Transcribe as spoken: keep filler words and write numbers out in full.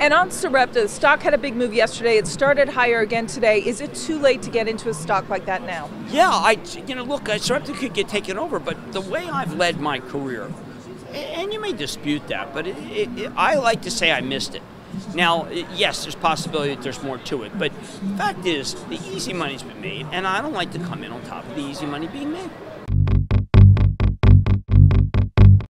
And on Sarepta, the stock had a big move yesterday. It started higher again today. Is it too late to get into a stock like that now? Yeah, I, you know, look, Sarepta could get taken over, but the way I've led my career, and you may dispute that, but it, it, it, I like to say I missed it. Now, yes, there's possibility that there's more to it, but the fact is, the easy money's been made, and I don't like to come in on top of the easy money being made.